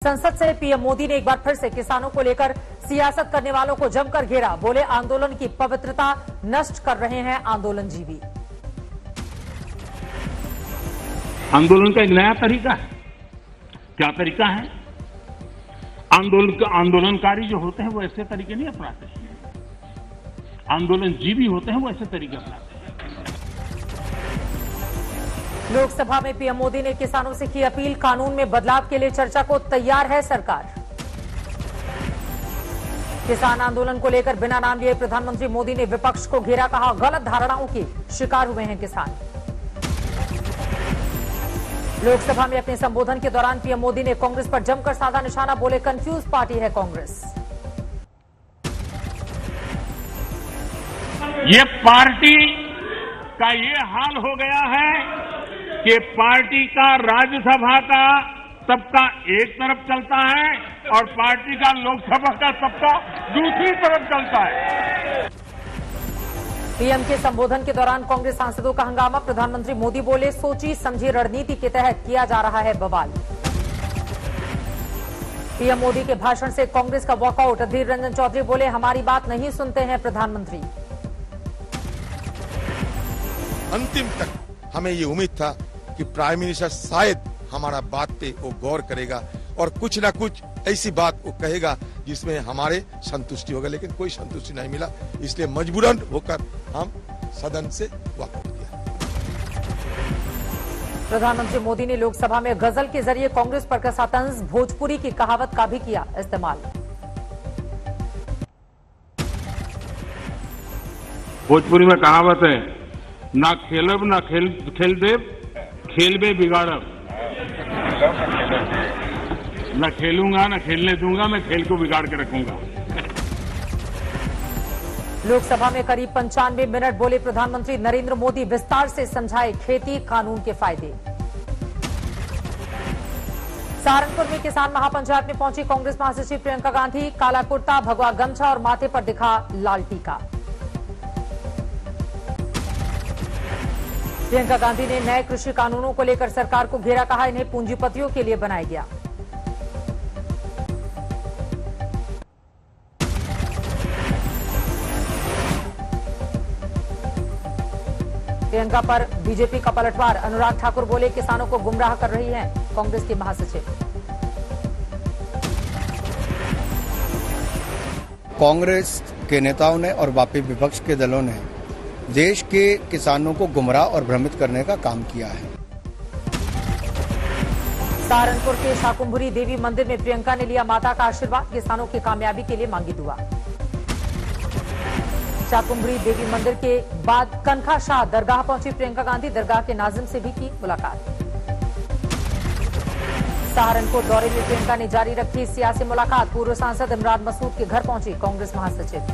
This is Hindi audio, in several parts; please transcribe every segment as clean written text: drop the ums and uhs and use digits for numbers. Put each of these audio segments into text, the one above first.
संसद से पीएम मोदी ने एक बार फिर से किसानों को लेकर सियासत करने वालों को जमकर घेरा। बोले आंदोलन की पवित्रता नष्ट कर रहे हैं आंदोलनजीवी। आंदोलन का एक नया तरीका है। क्या तरीका है? आंदोलनकारी जो होते हैं वो ऐसे तरीके नहीं अपनाते। आंदोलनजीवी होते हैं वो ऐसे तरीके अपनाते हैं। लोकसभा में पीएम मोदी ने किसानों से की अपील। कानून में बदलाव के लिए चर्चा को तैयार है सरकार। किसान आंदोलन को लेकर बिना नाम लिए प्रधानमंत्री मोदी ने विपक्ष को घेरा। कहा गलत धारणाओं की शिकार हुए हैं किसान। लोकसभा में अपने संबोधन के दौरान पीएम मोदी ने कांग्रेस पर जमकर साधा निशाना। बोले कंफ्यूज पार्टी है कांग्रेस। ये पार्टी का ये हाल हो गया है कि पार्टी का राज्यसभा का सबका एक तरफ चलता है और पार्टी का लोकसभा का सबका दूसरी तरफ चलता है। पीएम के संबोधन के दौरान कांग्रेस सांसदों का हंगामा। प्रधानमंत्री मोदी बोले सोची समझी रणनीति के तहत किया जा रहा है बवाल। पीएम मोदी के भाषण से कांग्रेस का वॉकआउट। अधीर रंजन चौधरी बोले हमारी बात नहीं सुनते हैं प्रधानमंत्री। अंतिम तक हमें ये उम्मीद था कि प्राइम मिनिस्टर शायद हमारा बात पे वो गौर करेगा और कुछ ना कुछ ऐसी बात वो कहेगा जिसमें हमारे संतुष्टि होगा, लेकिन कोई संतुष्टि नहीं मिला। इसलिए मजबूरन होकर हम सदन से वॉकआउट किया। प्रधानमंत्री मोदी ने लोकसभा में गजल के जरिए कांग्रेस पर कसा तंज। भोजपुरी की कहावत का भी किया इस्तेमाल। भोजपुरी में कहावत है, ना खेलब ना खेल देव, खेलबे बिगाड़ब। न खेलूंगा न खेलने दूंगा, मैं खेल को बिगाड़ के रखूंगा। लोकसभा में करीब 95 मिनट बोले प्रधानमंत्री नरेंद्र मोदी। विस्तार से समझाए खेती कानून के फायदे। सहारनपुर में किसान महापंचायत में पहुंची कांग्रेस महासचिव प्रियंका गांधी। काला कुर्ता, भगवा गमछा और माथे पर दिखा लाल टीका। प्रियंका गांधी ने नए कृषि कानूनों को लेकर सरकार को घेरा। कहा इन्हें पूंजीपतियों के लिए बनाया गया। प्रियंका पर बीजेपी का पलटवार। अनुराग ठाकुर बोले किसानों को गुमराह कर रही है कांग्रेस की महासचिव। कांग्रेस के नेताओं ने और वापी विपक्ष के दलों ने देश के किसानों को गुमराह और भ्रमित करने का काम किया है। सहारनपुर के शाकुंभरी देवी मंदिर में प्रियंका ने लिया माता का आशीर्वाद। किसानों की कामयाबी के लिए मांगी दुआ। शाकुंभरी देवी मंदिर के बाद कनखा शाह दरगाह पहुंची प्रियंका गांधी। दरगाह के नाजिम से भी की मुलाकात। सहारनपुर दौरे में प्रियंका ने जारी रखी सियासी मुलाकात। पूर्व सांसद इमरान मसूद के घर पहुंची कांग्रेस महासचिव।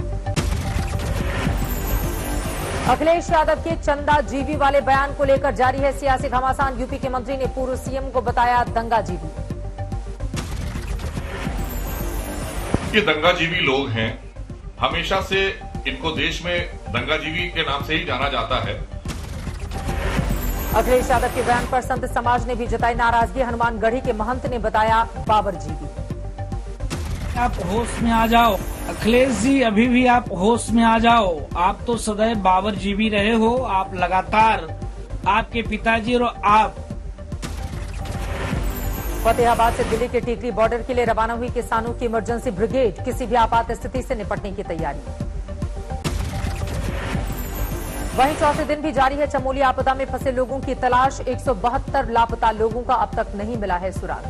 अखिलेश यादव के चंदा जीवी वाले बयान को लेकर जारी है सियासी घमासान। यूपी के मंत्री ने पूर्व सीएम को बताया दंगाजीवी। ये दंगाजीवी लोग हैं, हमेशा से इनको देश में दंगाजीवी के नाम से ही जाना जाता है। अखिलेश यादव के बयान पर संत समाज ने भी जताई नाराजगी। हनुमानगढ़ी के महंत ने बताया बाबरजीवी। आप होश में आ जाओ अखिलेश जी, अभी भी आप होश में आ जाओ। आप तो सदैव बाबरजीवी रहे हो। आप लगातार, आपके पिताजी और आप। फतेहाबाद से दिल्ली के टीकरी बॉर्डर के लिए रवाना हुई किसानों की इमरजेंसी ब्रिगेड। किसी भी आपात स्थिति से निपटने की तैयारी। वहीं चौथे दिन भी जारी है चमोली आपदा में फंसे लोगों की तलाश। 172 लापता लोगों का अब तक नहीं मिला है सुराग।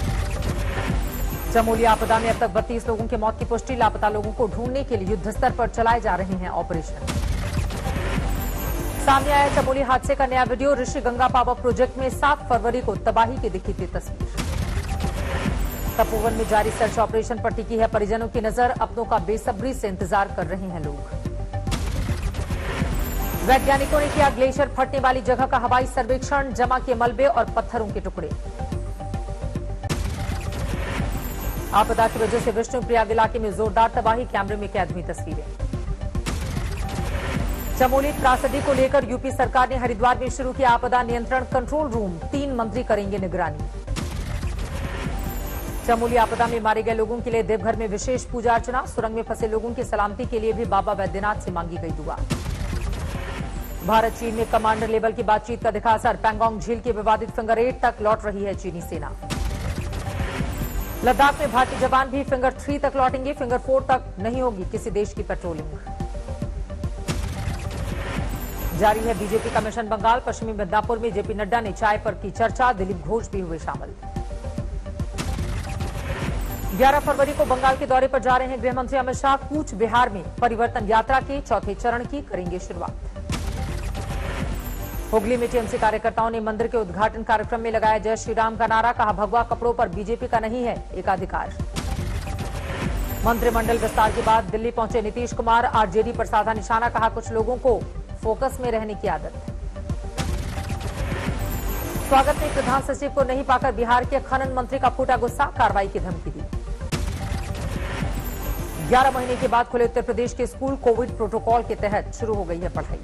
चमोली आपदा में अब तक 32 लोगों की मौत की पुष्टि। लापता लोगों को ढूंढने के लिए युद्ध स्तर पर चलाए जा रहे हैं ऑपरेशन। सामने आया चमोली हादसे का नया video. Rishi Ganga power project में 7 फरवरी को तबाही की दिखी थी तस्वीर। तपोवन में जारी सर्च ऑपरेशन पर टिकी है परिजनों की नजर। अपनों का बेसब्री से इंतजार कर रहे हैं लोग। वैज्ञानिकों ने किया ग्लेशियर फटने वाली जगह का हवाई सर्वेक्षण। जमा किए मलबे और पत्थरों के टुकड़े। आपदा की वजह से विष्णुप्रयाग इलाके में जोरदार तबाही। कैमरे में कैद हुई तस्वीरें। चमोली त्रासदी को लेकर यूपी सरकार ने हरिद्वार में शुरू किया आपदा नियंत्रण कंट्रोल रूम। 3 मंत्री करेंगे निगरानी। चमोली आपदा में मारे गए लोगों के लिए देवघर में विशेष पूजा अर्चना। सुरंग में फंसे लोगों की सलामती के लिए भी बाबा बैद्यनाथ से मांगी गई दुआ। भारत चीन में कमांडर लेवल की बातचीत का दिखा असर। पैंगोंग झील के विवादित फिंगर 8 तक लौट रही है चीनी सेना। लद्दाख में भारतीय जवान भी फिंगर 3 तक लौटेंगे। फिंगर 4 तक नहीं होगी किसी देश की पेट्रोलिंग। जारी है बीजेपी का मिशन बंगाल। पश्चिमी मिदनापुर में जेपी नड्डा ने चाय पर की चर्चा। दिलीप घोष भी हुए शामिल। 11 फरवरी को बंगाल के दौरे पर जा रहे हैं गृह मंत्री अमित शाह। कूच बिहार में परिवर्तन यात्रा के चौथे चरण की करेंगे शुरुआत। हुगली में टीएमसी कार्यकर्ताओं ने मंदिर के उद्घाटन कार्यक्रम में लगाया जय श्री राम का नारा। कहा भगवा कपड़ों पर बीजेपी का नहीं है एकाधिकार। मंत्रिमंडल विस्तार के बाद दिल्ली पहुंचे नीतीश कुमार। आरजेडी पर साधा निशाना। कहा कुछ लोगों को फोकस में रहने की आदत है। स्वागत में प्रधान सचिव को नहीं पाकर बिहार के खनन मंत्री का फूटा गुस्सा। कार्रवाई की धमकी दी। 11 महीने के बाद खुले उत्तर प्रदेश के स्कूल। कोविड प्रोटोकॉल के तहत शुरू हो गई है पढ़ाई।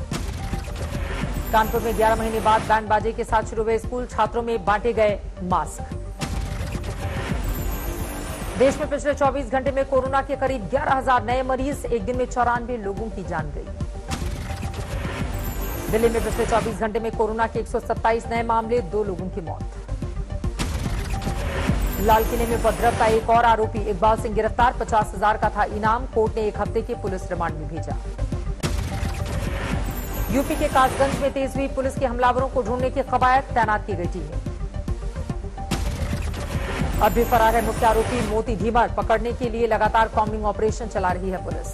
कानपुर में 11 महीने बाद बैंड बाजे के साथ शुरू हुए स्कूल। छात्रों में बांटे गए मास्क। देश में पिछले 24 घंटे में कोरोना के करीब 11,000 नए मरीज। एक दिन में 94 लोगों की जान गई। दिल्ली में पिछले 24 घंटे में कोरोना के 127 नए मामले। 2 लोगों की मौत। लाल किले में उपद्रव का एक और आरोपी इकबाल सिंह गिरफ्तार। 50,000 का था इनाम। कोर्ट ने 1 हफ्ते के पुलिस रिमांड में भेजा। यूपी के कासगंज में तेज हुई पुलिस के हमलावरों को ढूंढने की कवायद। तैनात की गई टीमें। अब भी फरार है मुख्य आरोपी मोती धीमर। पकड़ने के लिए लगातार कॉम्बिंग ऑपरेशन चला रही है पुलिस।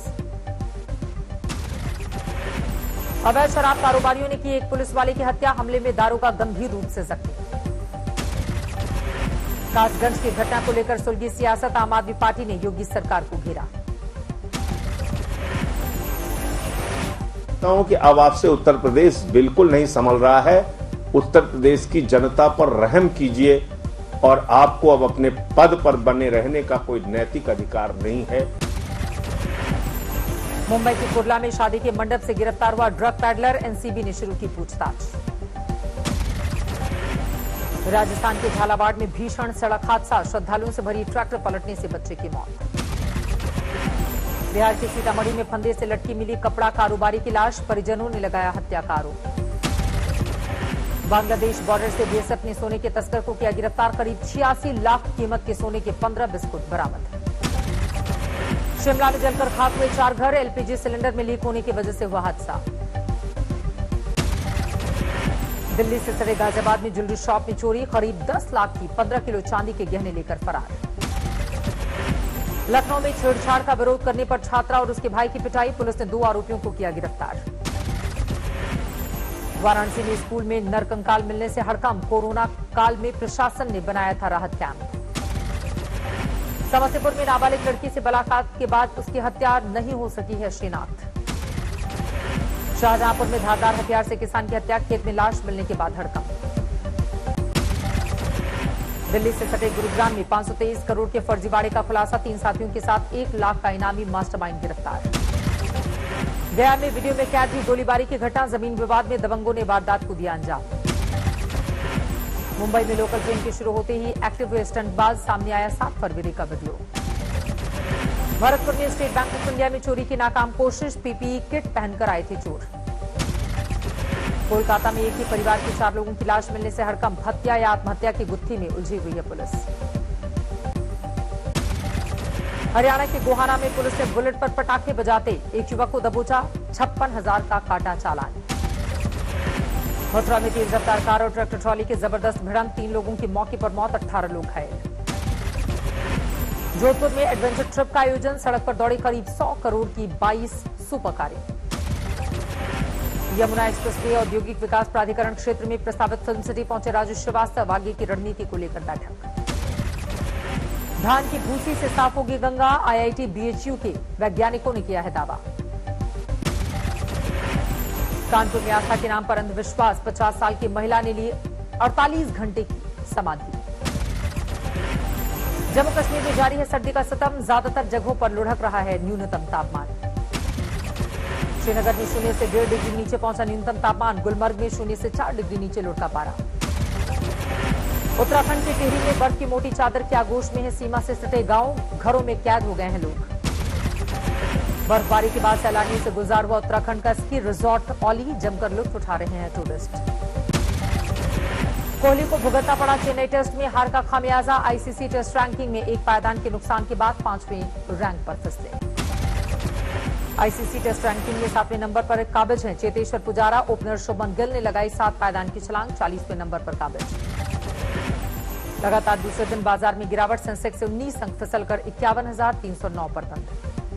अवैध शराब कारोबारियों ने की एक पुलिस वाले की हत्या। हमले में दारोगा गंभीर रूप से जख्मी। कासगंज की घटना को लेकर सुलगी सियासत। आम आदमी पार्टी ने योगी सरकार को घेरा। कि अब आपसे उत्तर प्रदेश बिल्कुल नहीं संभल रहा है। उत्तर प्रदेश की जनता पर रहम कीजिए और आपको अब अपने पद पर बने रहने का कोई नैतिक अधिकार नहीं है। मुंबई के कुर्ला में शादी के मंडप से गिरफ्तार हुआ ड्रग पैडलर। एनसीबी ने शुरू की पूछताछ। राजस्थान के झालावाड़ में भीषण सड़क हादसा। श्रद्धालुओं से भरी ट्रैक्टर पलटने से बच्चे की मौत। बिहार के सीतामढ़ी में फंदे से लटकी मिली कपड़ा कारोबारी की लाश। परिजनों ने लगाया हत्या का आरोप। बांग्लादेश बॉर्डर से बीएसएफ ने सोने के तस्कर को किया गिरफ्तार। करीब 86 लाख कीमत के सोने के 15 बिस्कुट बरामद। शिमला में जलकर खाक हुए 4 घर। एलपीजी सिलेंडर में लीक होने की वजह से हुआ हादसा। दिल्ली से सरे गाजियाबाद में ज्वेलरी शॉप में चोरी। करीब 10 लाख की 15 किलो चांदी के गहने लेकर फरार। लखनऊ में छेड़छाड़ का विरोध करने पर छात्रा और उसके भाई की पिटाई। पुलिस ने 2 आरोपियों को किया गिरफ्तार। वाराणसी में स्कूल में नरकंकाल मिलने से हड़कंप। कोरोना काल में प्रशासन ने बनाया था राहत कैंप। समस्तीपुर में नाबालिग लड़की से बलात्कार के बाद उसकी हत्या नहीं हो सकी है शिनाख्त। शाहजहांपुर में धारदार हथियार से किसान की हत्या। खेत में लाश मिलने के बाद हड़कंप। दिल्ली से सटे गुरुग्राम में 523 करोड़ के फर्जीवाड़े का खुलासा। 3 साथियों के साथ 1 लाख का इनामी मास्टरमाइंड गिरफ्तार। गया में वीडियो में कैद हुई गोलीबारी की घटना। जमीन विवाद में दबंगों ने वारदात को दिया अंजाम। मुंबई में लोकल ट्रेन के शुरू होते ही एक्टिव हुए स्टंटबाज। सामने आया 7 फरवरी का वीडियो। भरतपुर में स्टेट बैंक ऑफ इंडिया में चोरी की नाकाम कोशिश। पीपीई किट पहनकर आए थे चोर। कोलकाता में एक ही परिवार के 4 लोगों की लाश मिलने से हड़कंप। हत्या या आत्महत्या की गुत्थी में उलझी हुई है पुलिस। हरियाणा के गोहाना में पुलिस ने बुलेट पर पटाखे बजाते एक युवक को दबोचा। 56,000 का काटा चालान। मथुरा में तेज रफ्तार कार और ट्रैक्टर ट्रॉली की जबरदस्त भिड़ंत। 3 लोगों की मौके पर मौत। 18 लोग घायल। जोधपुर में एडवेंचर ट्रिप का आयोजन। सड़क पर दौड़े करीब 100 करोड़ की 22 सुपर कारें। यमुना एक्सप्रेस वे औद्योगिक विकास प्राधिकरण क्षेत्र में प्रस्तावित फिल्म सिटी पहुंचे राजू श्रीवास्तव। आगे की रणनीति को लेकर बैठक। धान की भूसी से साफ होगी गंगा। आईआईटी बीएचयू के वैज्ञानिकों ने किया है दावा। कानपुर में आस्था के नाम पर अंधविश्वास। 50 साल की महिला ने ली 48 घंटे की समाधि। जम्मू कश्मीर में जारी है सर्दी का सितम। ज्यादातर जगहों पर लुढ़क रहा है न्यूनतम तापमान। श्रीनगर में 0 से 1.5 डिग्री नीचे पहुंचा न्यूनतम तापमान। गुलमर्ग में 0 से 4 डिग्री नीचे लुढ़का पारा। उत्तराखंड के टिहरी में बर्फ की मोटी चादर की आगोश में है सीमा से सटे गांव, घरों में कैद हो गए हैं लोग। बर्फबारी के बाद सैलानियों से गुलजार हुआ उत्तराखंड का स्की रिजॉर्ट औली, जमकर लुत्फ उठा रहे हैं टूरिस्ट। कोहली को भुगतना पड़ा चेन्नई टेस्ट में हार का खामियाजा, आईसीसी टेस्ट रैंकिंग में एक पायदान के नुकसान के बाद 5वें रैंक पर फिसले। आईसीसी टेस्ट रैंकिंग में 7वें नंबर पर काबिज हैं चेतेश्वर पुजारा, ओपनर शुभमन गिल ने लगाई 7 पायदान की छलांग, 40वें नंबर पर काबिज। लगातार दूसरे दिन बाजार में गिरावट, सेंसेक्स से 19 अंक फिसलकर 51,309 पर बंद।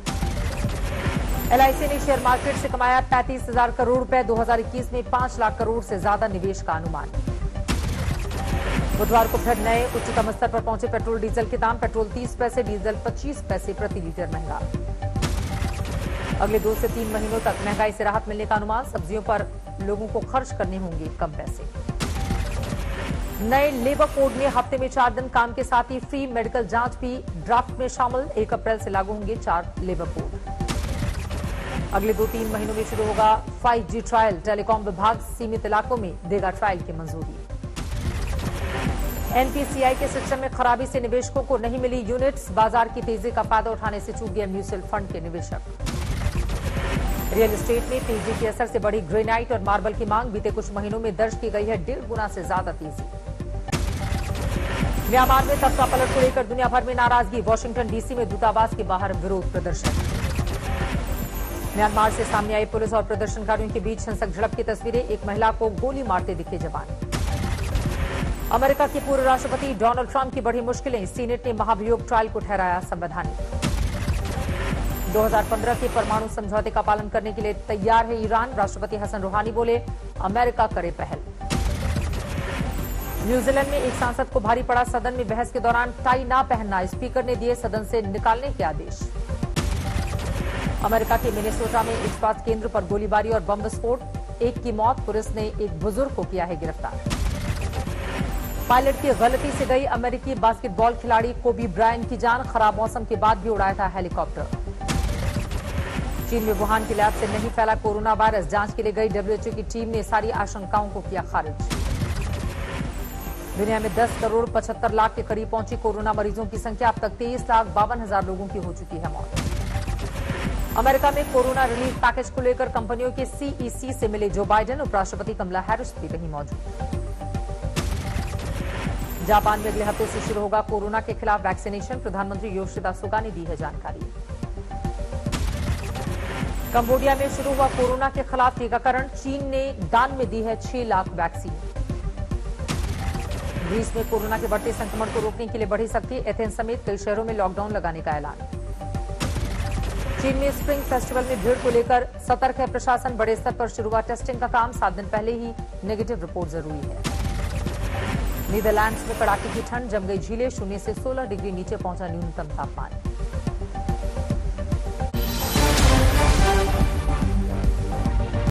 एलआईसी ने शेयर मार्केट से कमाया 35,000 करोड़ रुपए, 2021 में 5 लाख करोड़ से ज्यादा निवेश का अनुमान। बुधवार को फिर नए उच्चतम स्तर पर पहुंचे पेट्रोल डीजल के दाम, पेट्रोल 30 पैसे, डीजल 25 पैसे प्रति लीटर महंगा। अगले 2 से 3 महीनों तक महंगाई से राहत मिलने का अनुमान, सब्जियों पर लोगों को खर्च करने होंगे कम पैसे। नए लेबर कोड में हफ्ते में 4 दिन काम के साथ ही फ्री मेडिकल जांच भी ड्राफ्ट में शामिल, 1 अप्रैल से लागू होंगे 4 लेबर कोड। अगले 2-3 महीनों में शुरू होगा 5G ट्रायल, टेलीकॉम विभाग सीमित इलाकों में देगा ट्रायल की मंजूरी। एनपीसीआई के सिस्टम में खराबी से निवेशकों को नहीं मिली यूनिट्स, बाजार की तेजी का फायदा उठाने से चूक गए म्यूचुअल फंड के निवेशक। रियल एस्टेट में तेजी के असर से बढ़ी ग्रेनाइट और मार्बल की मांग, बीते कुछ महीनों में दर्ज की गई है 1.5 गुना से ज्यादा तेजी। म्यांमार में तख्ता पलट को लेकर दुनिया भर में नाराजगी, वाशिंगटन डीसी में दूतावास के बाहर विरोध प्रदर्शन। म्यांमार से सामने आई पुलिस और प्रदर्शनकारियों के बीच हिंसक झड़प की तस्वीरें, एक महिला को गोली मारते दिखे जवान। अमेरिका के पूर्व राष्ट्रपति डोनाल्ड ट्रंप की बढ़ी मुश्किलें, सीनेट ने महाभियोग ट्रायल को ठहराया संवैधानिक। 2015 के परमाणु समझौते का पालन करने के लिए तैयार है ईरान, राष्ट्रपति हसन रूहानी बोले अमेरिका करे पहल। न्यूजीलैंड में एक सांसद को भारी पड़ा सदन में बहस के दौरान टाई ना पहनना, स्पीकर ने दिए सदन से निकालने के आदेश। अमेरिका के मिनेसोटा में एक स्वास्थ्य केंद्र पर गोलीबारी और बम विस्फोट, 1 की मौत, पुलिस ने एक बुजुर्ग को किया है गिरफ्तार। पायलट की गलती से गई अमेरिकी बास्केटबॉल खिलाड़ी कोबी ब्रायंट की जान, खराब मौसम के बाद भी उड़ाया था हेलीकॉप्टर। चीन में वुहान के लैब से नहीं फैला कोरोना वायरस, जांच के लिए गई डब्ल्यूएचओ की टीम ने सारी आशंकाओं को किया खारिज। दुनिया में 10 करोड़ 75 लाख के करीब पहुंची कोरोना मरीजों की संख्या, अब तक 23,52,000 लोगों की हो चुकी है मौत। अमेरिका में कोरोना रिलीफ पैकेज को लेकर कंपनियों के सीईसी से मिले जो बाइडेन, उपराष्ट्रपति कमला हैरिस भी रही मौजूद। जापान में अगले हफ्ते से शुरू होगा कोरोना के खिलाफ वैक्सीनेशन, प्रधानमंत्री योशिदा सुगा ने दी है जानकारी। कंबोडिया में शुरू हुआ कोरोना के खिलाफ टीकाकरण, चीन ने दान में दी है 6 लाख वैक्सीन। ग्रीस में कोरोना के बढ़ते संक्रमण को रोकने के लिए बढ़ी सख्ती, एथेंस समेत कई शहरों में लॉकडाउन लगाने का ऐलान। चीन में स्प्रिंग फेस्टिवल में भीड़ को लेकर सतर्क है प्रशासन, बड़े स्तर पर शुरू हुआ टेस्टिंग का काम, 7 दिन पहले ही नेगेटिव रिपोर्ट जरूरी है। नीदरलैंड्स में कड़ाके की ठंड, जम गई झीलें, 0 से 16 डिग्री नीचे पहुंचा न्यूनतम तापमान।